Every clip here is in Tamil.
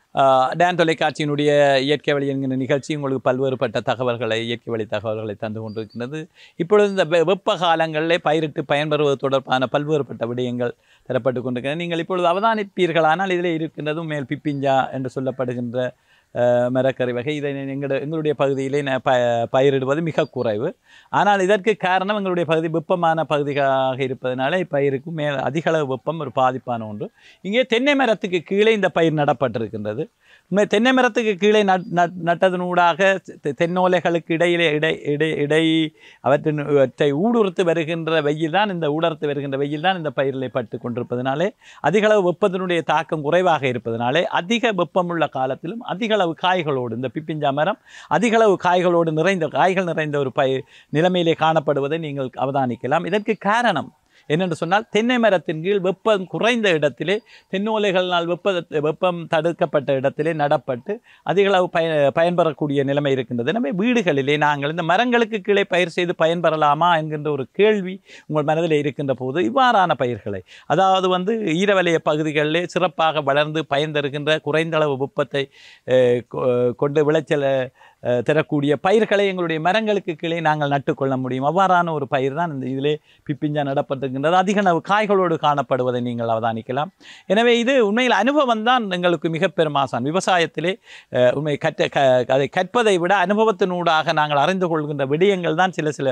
டான் தொலைக்காட்சியினுடைய இயற்கை வழி என்கிற நிகழ்ச்சி உங்களுக்கு பல்வேறுபட்ட தகவல்களை இயற்கை வழி தகவல்களை தந்து கொண்டிருக்கின்றது. இப்பொழுது இந்த வெப்ப காலங்களிலே பயிரிட்டு பயன்பெறுவது தொடர்பான பல்வேறுபட்ட விடயங்கள் தரப்பட்டு கொண்டிருக்கின்றன. நீங்கள் இப்பொழுது அவதானிப்பீர்களானால் இதில் இருக்கின்றதும் மேல் பிப்பிஞ்சா என்று சொல்லப்படுகின்ற மரக்கறி வகை. இதை எங்களுடைய பகுதியிலே பயிரிடுவது மிக குறைவு. ஆனால் இதற்கு காரணம் எங்களுடைய பகுதி வெப்பமான பகுதியாக இருப்பதனால இப்பயிருக்கு அதிகளவு வெப்பம் ஒரு பாதிப்பான ஒன்று. இங்கே தென்னை மரத்துக்கு கீழே இந்த பயிர் நடப்பட்டிருக்கின்றது. தென்னை மரத்துக்கு கீழே நட்டதனூடாக தென்னோலைகளுக்கு இடையே அவற்றை ஊடுருத்து வருகின்ற வெயில் தான் இந்த பயிரிலே பட்டு கொண்டிருப்பதனாலே அதிகளவு வெப்பத்தினுடைய தாக்கம் குறைவாக இருப்பதனாலே அதிக வெப்பமுள்ள காலத்திலும் அதிகளவு காய்களோடு இந்த பிப்பிஞ்சா மரம் அதிகளவு காய்களோடு காய்கள் நிறைந்த ஒரு நிலைமையிலே காணப்படுவதை நீங்கள் அவதானிக்கலாம். இதற்கு காரணம் என்னென்று சொன்னால் தென்னை மரத்தின் கீழ் வெப்பம் குறைந்த இடத்திலே தென்னோலைகளினால் வெப்பம் தடுக்கப்பட்ட இடத்திலே நடப்பட்டு அதிகளவு பயன்பெறக்கூடிய நிலைமை இருக்கின்றது. எனவே வீடுகளிலே நாங்கள் இந்த மரங்களுக்கு கீழே பயிர் செய்து பயன்பெறலாமா என்கின்ற ஒரு கேள்வி உங்கள் மனதில் இருக்கின்ற போது இவ்வாறான பயிர்களை, அதாவது ஈரவலய பகுதிகளிலே சிறப்பாக வளர்ந்து பயன் தருகின்ற குறைந்தளவு வெப்பத்தை கொண்டு விளைச்சல் தரக்கூடிய பயிர்களை எங்களுடைய மரங்களுக்கு கீழே நாங்கள் நட்டுக்கொள்ள முடியும். அவ்வாறான ஒரு பயிர் தான் இந்த இதிலே பிப்பிஞ்சா நடப்பட்டிருக்கின்றது. அதிக காய்களோடு காணப்படுவதை நீங்கள் அவதானிக்கலாம். எனவே இது உண்மையில் அனுபவம் தான் எங்களுக்கு மிக பெரும் ஆசான். விவசாயத்திலே உண்மை அதை கற்பதை விட அனுபவத்தினூடாக நாங்கள் அறிந்து கொள்கின்ற விடயங்கள் தான் சில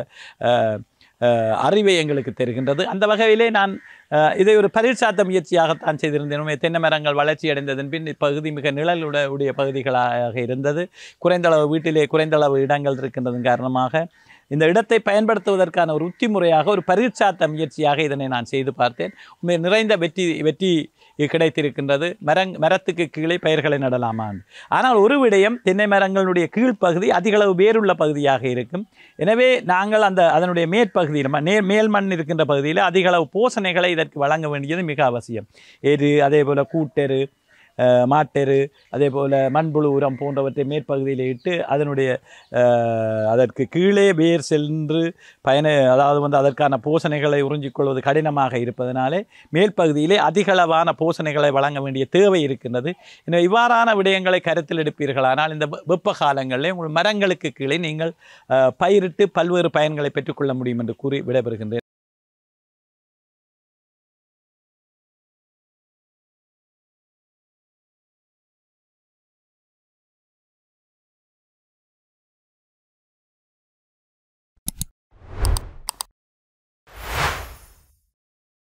அறிவை எங்களுக்கு தெரிகின்றது. அந்த வகையிலே நான் இதை ஒரு பரீட்சாத்த முயற்சியாகத்தான் செய்திருந்தேன். தென்னை மரங்கள் வளர்ச்சி அடைந்ததன் பின் இப்பகுதி மிக நிழலுடைய பகுதிகளாக இருந்தது. வீட்டிலே குறைந்தளவு இடங்கள் இருக்கின்றதன் காரணமாக இந்த இடத்தை பயன்படுத்துவதற்கான ஒரு உத்தி முறையாக ஒரு பரீட்சாத்த முயற்சியாக இதனை நான் செய்து பார்த்தேன். நிறைந்த வெற்றி கிடைத்திருக்கின்றது. மரத்துக்கு கீழே பயிர்களை நடலாமான். ஆனால் ஒரு விடயம், தென்னை மரங்களுடைய கீழ்ப்பகுதி அதிகளவு வேறுள்ள பகுதியாக இருக்கும். எனவே நாங்கள் அதனுடைய மேற்பகுதியில் மேல் மண் இருக்கின்ற பகுதியில் அதிகளவு போசணைகளை இதற்கு வழங்க வேண்டியது மிக அவசியம். எரு, அதே போல் கூட்டெரு, மாட்டெரு, அதே போல் மண்புழு உரம் போன்றவற்றை மேற்பகுதியில் இட்டு அதற்கு கீழே வேர் சென்று அதாவது அதற்கான போசணைகளை உறிஞ்சிக்கொள்வது கடினமாக இருப்பதனாலே மேற்பகுதியிலே அதிகளவான போசணைகளை வழங்க வேண்டிய தேவை இருக்கின்றது. எனவே இவ்வாறான விடயங்களை கருத்தில் எடுப்பீர்களானால் இந்த வெப்ப காலங்களிலே உங்கள் மரங்களுக்கு கீழே நீங்கள் பயிரிட்டு பல்வேறு பயன்களை பெற்றுக்கொள்ள முடியும் என்று கூறி விடைபெறுகின்றேன்.